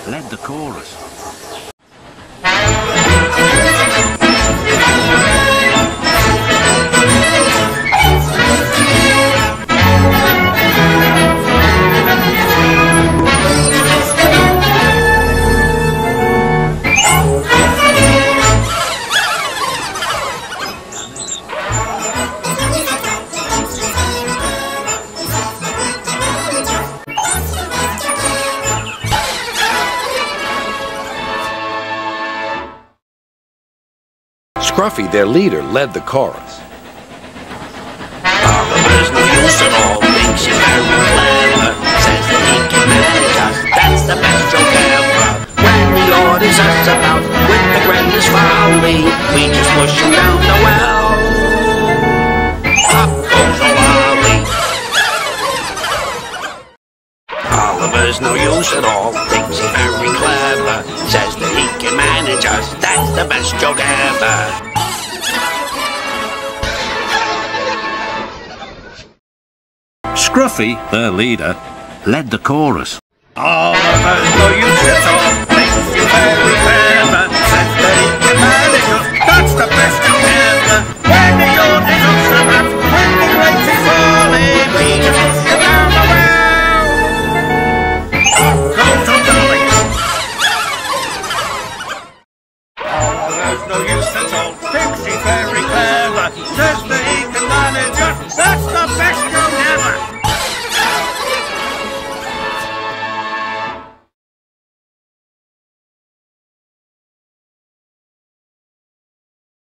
led the chorus. Scruffy, their leader, led the chorus. Oliver's no use at all, thinks he's very clever, says that he can manage us, that's the best joke ever. When the orders us about with the greatest folly, we just push him down the well. Up goes Ollie. Oliver's no use at all, thinks he's very clever, says that he can manage us, that's the best joke ever. Scruffy, their leader, led the chorus. Oliver's no use at all, thinks he's very clever, says that he can manage us, that's the best joke